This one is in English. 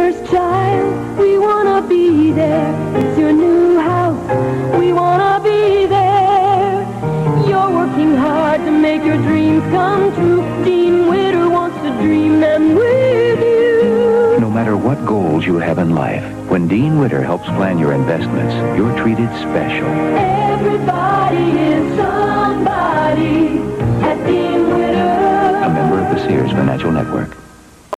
first child, we wanna be there. It's your new house, we wanna be there. You're working hard to make your dreams come true. Dean Witter wants to dream them with you. No matter what goals you have in life, when Dean Witter helps plan your investments, you're treated special. Everybody is somebody at Dean Witter. A member of the Sears Financial Network.